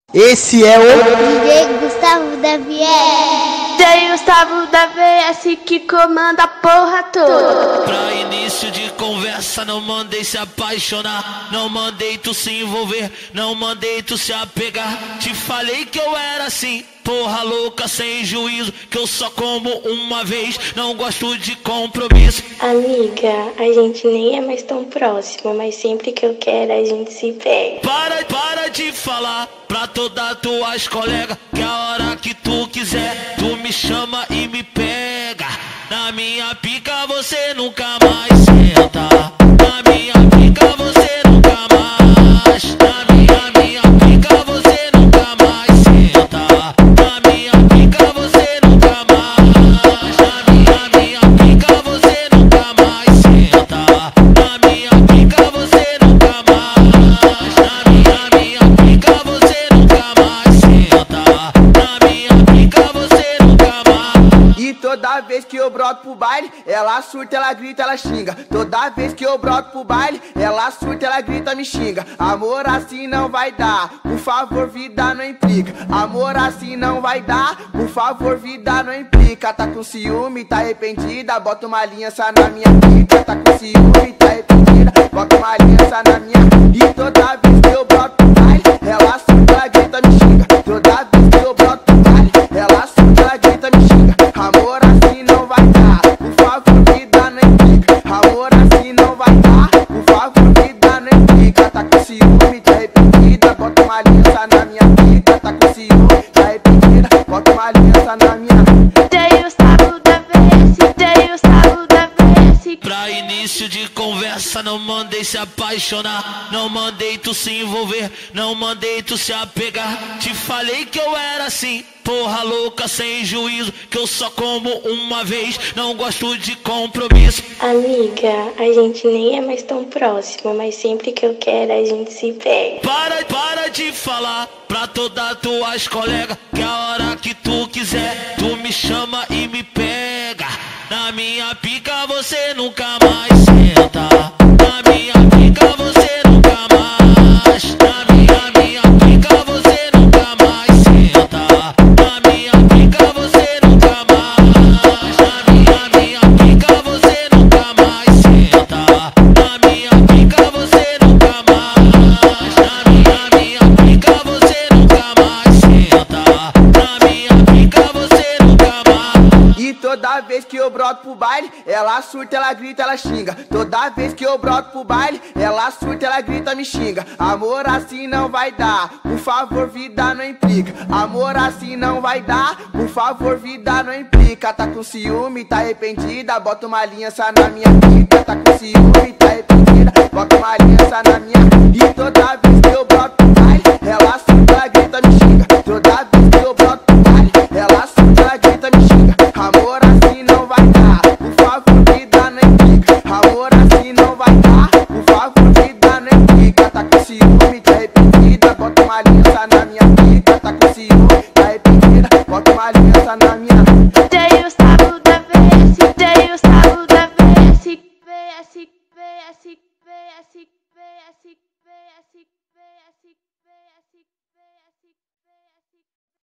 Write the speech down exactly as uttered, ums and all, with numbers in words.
Esse é o D J Gustavo da V S. D J Gustavo da V S que comanda a porra toda. Pra início de conversa, não mandei se apaixonar, não mandei tu se envolver, não mandei tu se apegar. Te falei que eu era assim, porra louca sem juízo, que eu só como uma vez, não gosto de compromisso. Amiga, a gente nem é mais tão próxima, mas sempre que eu quero a gente se pega. Para, para de falar pra todas tuas colegas que a hora que tu quiser, tu me chama e me pega. Na minha pica você nunca mais senta. Na minha pica você nunca mais. Na minha, minha pica você nunca mais senta. Na minha pica você nunca mais. Na minha, minha pica você nunca mais senta. Na minha pica você nunca mais. Na minha, minha pica você nunca mais senta. Na minha pica você nunca mais. E toda vez que eu broto pro baile, ela surta, ela grita, ela xinga. Toda vez que eu broto pro baile, ela surta, ela grita, me xinga. Amor assim não vai dar, por favor vida não implica. Amor assim não vai dar, por favor vida não implica. Tá com ciúme, tá arrependida, bota uma aliança na minha pica. Tá com ciúme, tá arrependida, bota uma aliança na minha. E toda vez que eu broto pro baile, ela surta, ela grita, me xinga. Toda vez que eu broto pro baile, ela surta, ela grita, me xinga. Amor assim não vai dar, por favor vida não implica. Amor assim não vai dar, por favor vida não implica. Tá com ciúme, tá arrependida, bota uma aliança na minha pica. Tá com ciúme, tá arrependida, bota uma aliança na minha. D J Gustavo da V S, D J Gustavo da V S. Pra início de conversa, não mandei se apaixonar, não mandei tu se envolver, não mandei tu se apegar. Te falei que eu era assim, porra louca sem juízo, que eu só como uma vez, não gosto de compromisso. Amiga, a gente nem é mais tão próxima, mas sempre que eu quero a gente se pega. Para, para de falar pra todas tuas colegas que a hora que tu quiser, tu me chama e me pega. Na minha pica você nunca mais senta. Na minha pica você nunca mais. Na minha, minha pica você nunca mais senta. Na minha pica você nunca mais. Na minha, minha pica você nunca mais senta. Na minha pica você nunca mais. Na minha, minha pica você nunca mais senta. Na minha pica você nunca mais. E toda vez que eu broto pro baile, ela surta, ela grita, ela xinga. Toda vez que eu broto pro baile, ela surta, ela grita, me xinga. Amor assim não vai dar, por favor vida não implica. Amor assim não vai dar, por favor vida não implica. Tá com ciúme, tá arrependida, bota uma aliança na minha pica. Tá com ciúme, tá arrependida, bota uma aliança